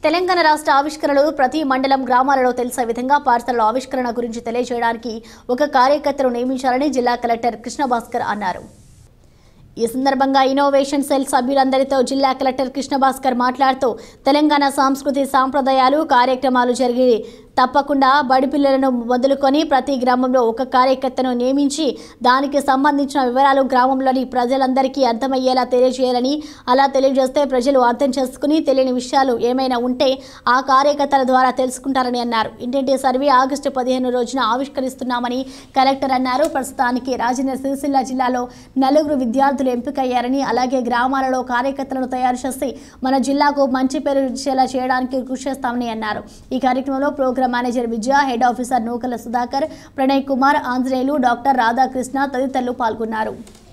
తెలంగాణ రాష్ట్ర ఆవిష్కరణలు ప్రతి మండలం గ్రామాలలో తెలిసే విధంగా పాఠశాలల ఆవిష్కరణ గురించి తెలియజేయడానికి ఒక కార్యకర్తను నియమించాలని జిల్లా కలెక్టర్ కృష్ణభాస్కర్ అన్నారు. ఈ సందర్భంగా ఇన్నోవేషన్ సెల్ సభ్యులందరితో జిల్లా కలెక్టర్ కృష్ణభాస్కర్ మాట్లాడుతూ తెలంగాణ సంస్కృతి సాంప్రదాయాలు కార్యక్రమాలు జరిగి తప్పకుండా బడి పిల్లలను మొదలుకొని ప్రతి గ్రామంలో ఒక కార్యకర్తను నియమించి దానికి సంబంధించిన వివరాలు గ్రామంలోని ప్రజలందరికీ అర్థమయ్యేలా తెలియజేయాలని, అలా తెలియజేస్తే ప్రజలు అర్థం చేసుకుని తెలియని విషయాలు ఏమైనా ఉంటే ఆ కార్యకర్తల ద్వారా తెలుసుకుంటారని అన్నారు. ఇంటింటి సర్వే ఆగస్టు 15 రోజున ఆవిష్కరిస్తున్నామని కలెక్టర్ అన్నారు. ప్రస్తుతానికి రాజన్న సిరిసిల్ల జిల్లాలో 4 విద్యార్థులు ఎంపికయ్యారని, అలాగే గ్రామాలలో కార్యకర్తలను తయారు చేసి మన జిల్లాకు మంచి పేరు ఇచ్చేలా చేయడానికి కృషి చేస్తామని అన్నారు. ఈ కార్యక్రమంలో programme manager Vijaya, head officer Nukala Sudhakar, Pranay Kumar, Anjaneyulu, doctor Radhakrishna తదితరులు పాల్గొన్నారు.